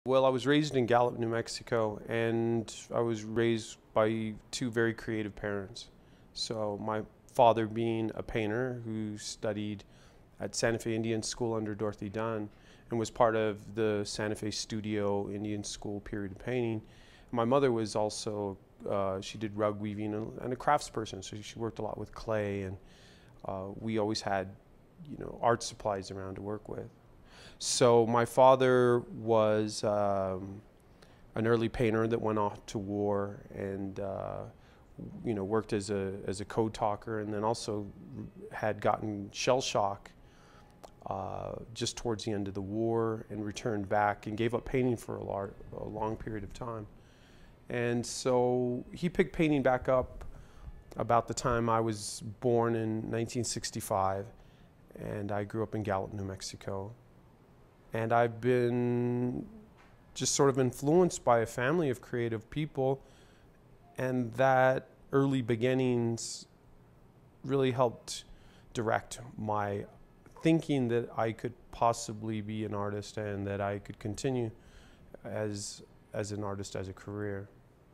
Well, I was raised in Gallup, New Mexico, and I was raised by two very creative parents. So my father being a painter who studied at Santa Fe Indian School under Dorothy Dunn and was part of the Santa Fe Studio Indian School period of painting. My mother was also, she did rug weaving and a craftsperson, so she worked a lot with clay, and we always had, art supplies around to work with. So my father was an early painter that went off to war and worked as a code talker, and then also had gotten shell shock just towards the end of the war and returned back and gave up painting for a long period of time. And so he picked painting back up about the time I was born in 1965, and I grew up in Gallup, New Mexico. And I've been just sort of influenced by a family of creative people, and that early beginnings really helped direct my thinking that I could possibly be an artist and that I could continue as an artist as a career.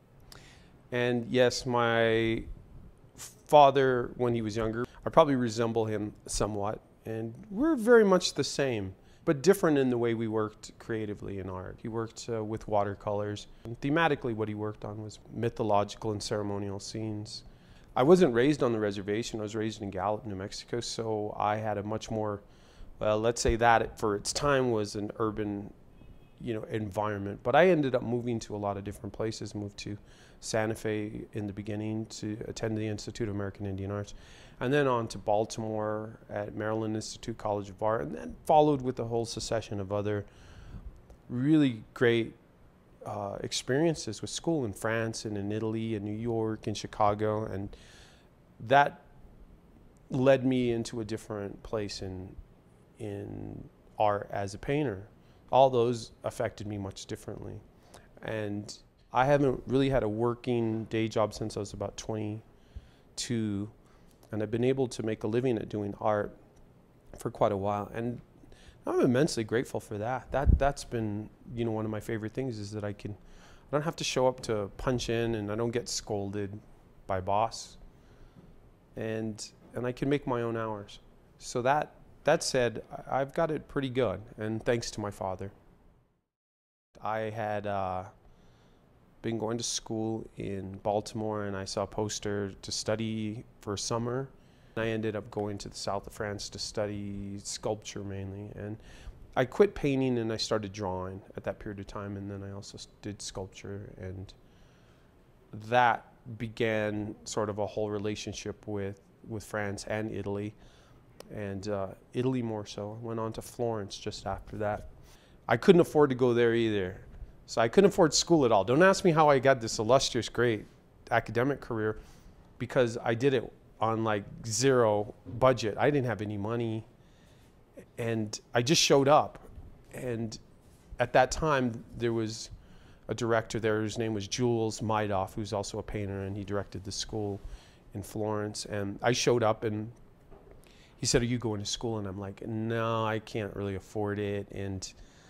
And yes, my father, when he was younger, I probably resemble him somewhat, and we're very much the same, but different in the way we worked creatively in art. He worked with watercolors. And thematically, what he worked on was mythological and ceremonial scenes. I wasn't raised on the reservation. I was raised in Gallup, New Mexico, so I had a much more, well, let's say that for its time was an urban, environment. But I ended up moving to a lot of different places. Moved to Santa Fe in the beginning to attend the Institute of American Indian Arts, and then on to Baltimore at Maryland Institute College of Art, and then followed with a whole succession of other really great experiences with school in France and in Italy and New York and Chicago, and that led me into a different place in art as a painter. All those affected me much differently, and I haven't really had a working day job since I was about 22, and I've been able to make a living at doing art for quite a while, and I'm immensely grateful for that. That's been, one of my favorite things is that I don't have to show up to punch in, and I don't get scolded by boss, and I can make my own hours. So that said, I've got it pretty good, and thanks to my father. I had been going to school in Baltimore, and I saw a poster to study for summer. I ended up going to the south of France to study sculpture mainly, and I quit painting and I started drawing at that period of time, and then I also did sculpture, and that began sort of a whole relationship with France and Italy, and Italy more so. I went on to Florence just after that. I couldn't afford to go there either. So I couldn't afford school at all. Don't ask me how I got this illustrious, great academic career, because I did it on like zero budget. I didn't have any money, and I just showed up. And at that time, there was a director there whose name was Jules Maidoff, who's also a painter, and he directed the school in Florence. And I showed up, and he said, "Are you going to school?" And I'm like, "No, I can't really afford it." And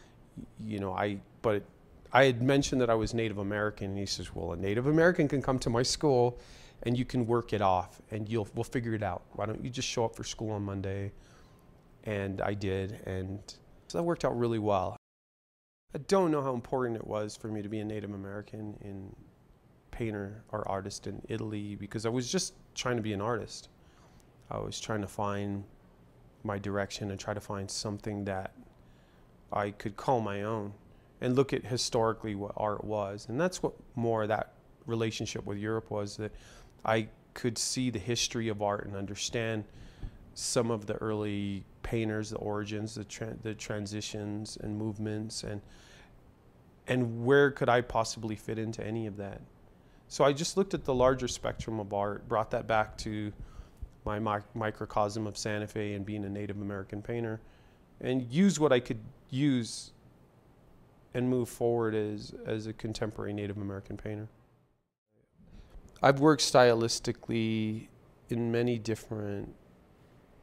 but I had mentioned that I was Native American, and he says, "Well, a Native American can come to my school and you can work it off, and we'll figure it out. Why don't you just show up for school on Monday?" And I did, and so that worked out really well. I don't know how important it was for me to be a Native American in painter or artist in Italy, because I was just trying to be an artist. I was trying to find my direction and try to find something that I could call my own, and look at historically what art was. And that's what more that relationship with Europe was, that I could see the history of art and understand some of the early painters, the origins, the transitions and movements, and where could I possibly fit into any of that. So I just looked at the larger spectrum of art, brought that back to my microcosm of Santa Fe and being a Native American painter, and used what I could use and move forward as a contemporary Native American painter. I've worked stylistically in many different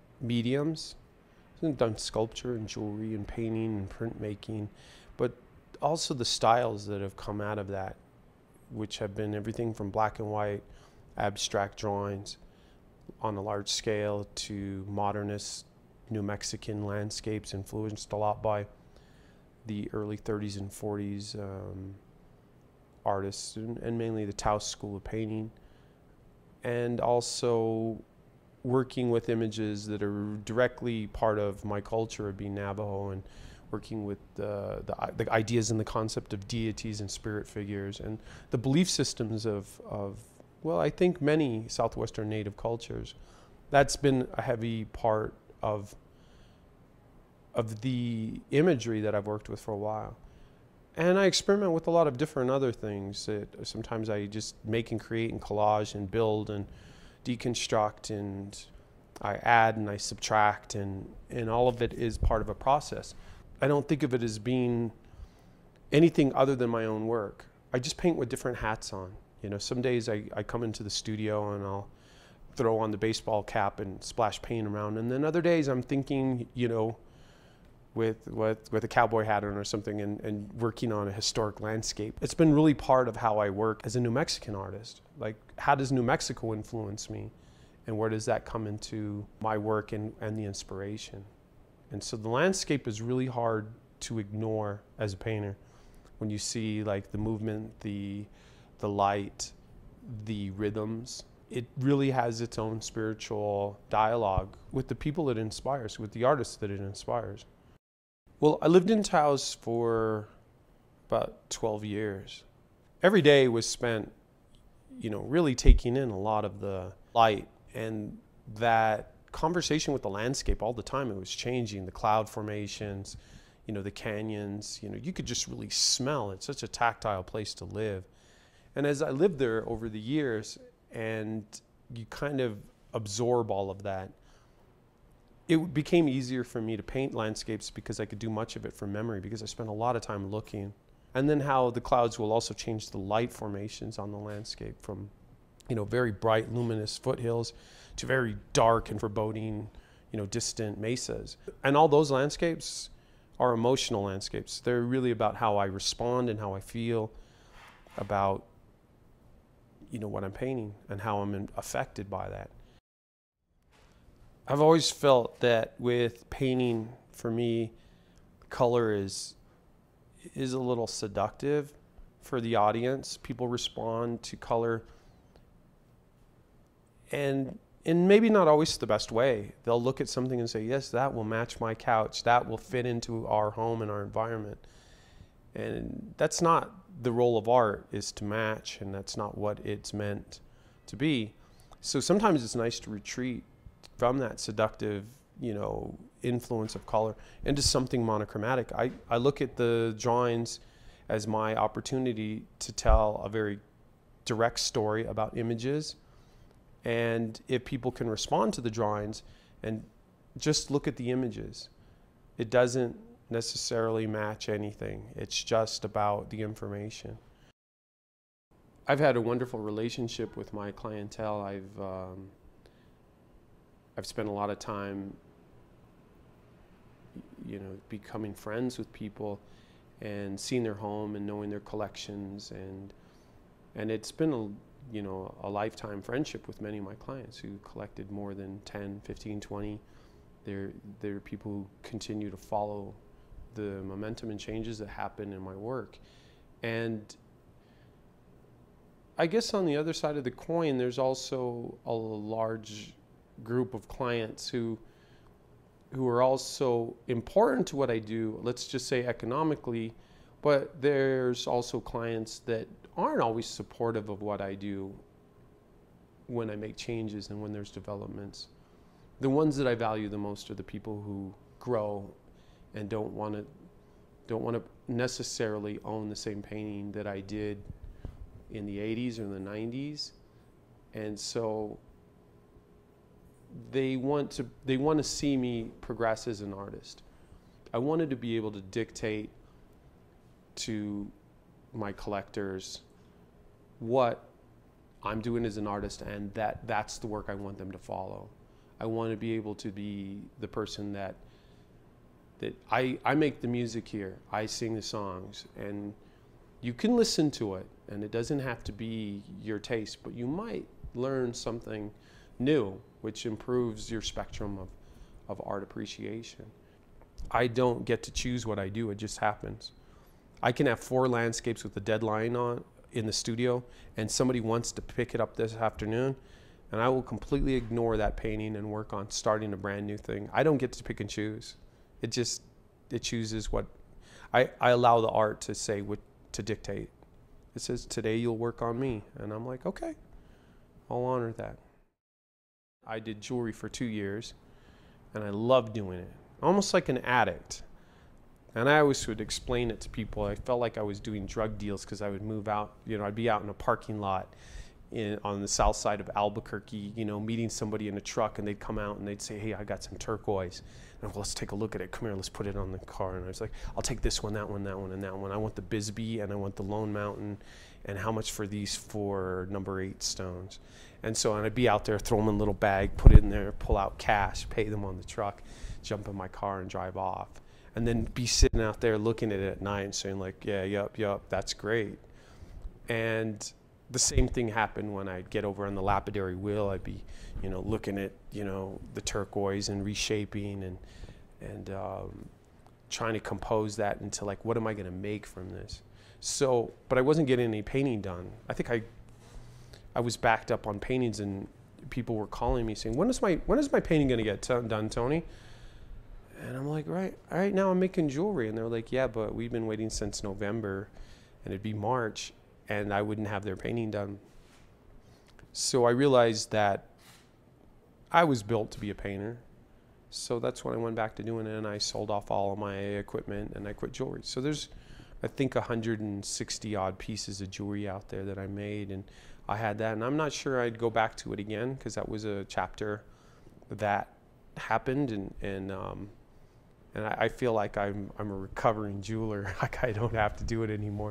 mediums. I've done sculpture and jewelry and painting and printmaking, but also the styles that have come out of that, which have been everything from black and white, abstract drawings on a large scale to modernist New Mexican landscapes influenced a lot by the early 30s and 40s artists, and mainly the Taos school of painting, and also working with images that are directly part of my culture of being Navajo, and working with the ideas and the concept of deities and spirit figures and the belief systems of well, I think many Southwestern Native cultures. That's been a heavy part of the imagery that I've worked with for a while. And I experiment with a lot of different other things that sometimes I just make and create and collage and build and deconstruct, and I add and I subtract, and all of it is part of a process. I don't think of it as being anything other than my own work. I just paint with different hats on. You know, some days I come into the studio and I'll throw on the baseball cap and splash paint around, and then other days I'm thinking, you know, with a cowboy hat on or something, and working on a historic landscape. It's been really part of how I work as a New Mexican artist. Like, how does New Mexico influence me, and where does that come into my work and the inspiration? And so the landscape is really hard to ignore as a painter. When you see like the movement, the light, the rhythms, it really has its own spiritual dialogue with the people it inspires, with the artists that it inspires. Well, I lived in Taos for about 12 years. Every day was spent, you know, really taking in a lot of the light and that conversation with the landscape all the time. It was changing, the cloud formations, you know, the canyons, you know, you could just really smell it. It's such a tactile place to live. And as I lived there over the years, and you kind of absorb all of that, it became easier for me to paint landscapes because I could do much of it from memory because I spent a lot of time looking. And then how the clouds will also change the light formations on the landscape from, you know, very bright, luminous foothills to very dark and foreboding, you know, distant mesas. And all those landscapes are emotional landscapes. They're really about how I respond and how I feel about, you know, what I'm painting and how I'm affected by that. I've always felt that with painting, for me, color is a little seductive for the audience. People respond to color, and maybe not always the best way. They'll look at something and say, yes, that will match my couch. That will fit into our home and our environment. And that's not the role of art, is to match, and that's not what it's meant to be. So sometimes it's nice to retreat from that seductive, you know, influence of color into something monochromatic. I look at the drawings as my opportunity to tell a very direct story about images. And if people can respond to the drawings and just look at the images, it doesn't necessarily match anything. It's just about the information. I've had a wonderful relationship with my clientele. I've spent a lot of time, you know, becoming friends with people and seeing their home and knowing their collections, and it's been a lifetime friendship with many of my clients who collected more than 10, 15, 20. They're people who continue to follow the momentum and changes that happen in my work. And I guess on the other side of the coin, there's also a large group of clients who are also important to what I do, let's just say economically, but there's also clients that aren't always supportive of what I do when I make changes and when there's developments. The ones that I value the most are the people who grow and don't want to necessarily own the same painting that I did in the 80s or the 90s. And so they want to see me progress as an artist. I wanted to be able to dictate to my collectors what I'm doing as an artist, and that's the work I want them to follow. I want to be able to be the person that that I make the music here, I sing the songs, and you can listen to it, and it doesn't have to be your taste, but you might learn something new, which improves your spectrum of art appreciation. I don't get to choose what I do, it just happens. I can have 4 landscapes with a deadline on in the studio, and somebody wants to pick it up this afternoon, and I will completely ignore that painting and work on starting a brand new thing. I don't get to pick and choose. It chooses what, I allow the art to say what to dictate. It says, today you'll work on me. And I'm like, okay, I'll honor that. I did jewelry for 2 years, and I loved doing it. Almost like an addict. And I always would explain it to people. I felt like I was doing drug deals because I would move out, I'd be out in a parking lot on the south side of Albuquerque, meeting somebody in a truck, and they'd come out and they'd say, hey, I got some turquoise. And let's take a look at it. Come here, let's put it on the car. And I was like, I'll take this one, that one, that one, and that one. I want the Bisbee and I want the Lone Mountain. And how much for these 4 number 8 stones? And so I'd be out there, throw them in a little bag, put it in there, pull out cash, pay them on the truck, jump in my car and drive off. And then be sitting out there looking at it at night and saying like, yeah, yup, that's great. And the same thing happened when I'd get over on the lapidary wheel. I'd be, looking at, the turquoise and reshaping and trying to compose that into like, what am I going to make from this? So, but I wasn't getting any painting done. I think I was backed up on paintings, and people were calling me saying, when is my painting going to get done, Tony? And I'm like, all right, now I'm making jewelry. And they're like, yeah, but we've been waiting since November, and it'd be March, and I wouldn't have their painting done. So I realized that I was built to be a painter. So that's when I went back to doing it, and I sold off all of my equipment, and I quit jewelry. So there's, I think, 160 odd pieces of jewelry out there that I made, and I had that. And I'm not sure I'd go back to it again, because that was a chapter that happened, and I feel like I'm a recovering jeweler. Like I don't have to do it anymore.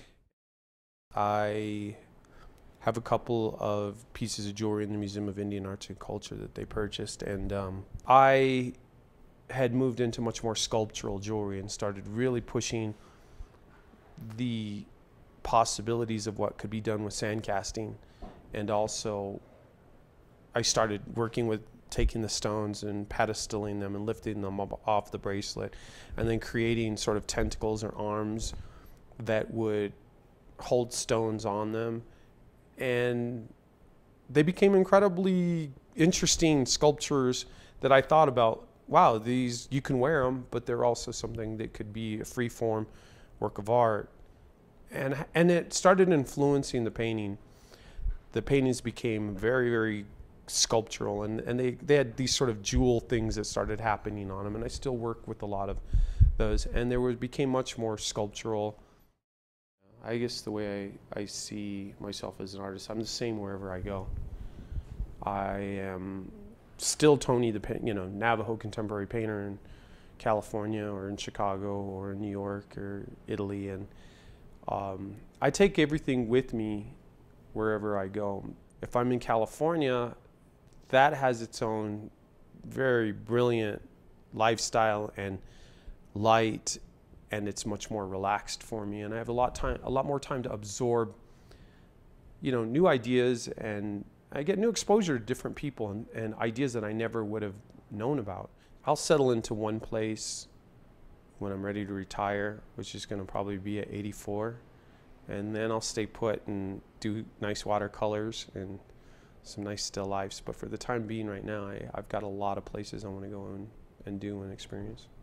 I have a couple of pieces of jewelry in the Museum of Indian Arts and Culture that they purchased, and I had moved into much more sculptural jewelry and started really pushing the possibilities of what could be done with sand casting. And also I started working with taking the stones and pedestaling them and lifting them up off the bracelet, and then creating sort of tentacles or arms that would hold stones on them. And they became incredibly interesting sculptures that I thought about, wow, these, you can wear them, but they're also something that could be a free form work of art. And it started influencing the painting. The paintings became very, very sculptural, and they had these sort of jewel things that started happening on them, and I still work with a lot of those, and became much more sculptural. I guess the way I see myself as an artist, I'm the same wherever I go. I am still Tony, Navajo contemporary painter in California or in Chicago or in New York or Italy, and I take everything with me wherever I go. If I'm in California, that has its own very brilliant lifestyle and light, and it's much more relaxed for me, and I have a lot more time to absorb, new ideas, and I get new exposure to different people and ideas that I never would have known about. I'll settle into one place when I'm ready to retire, which is going to probably be at 84, and then I'll stay put and do nice watercolors and some nice still lifes. But for the time being right now, I've got a lot of places I want to go and do and experience.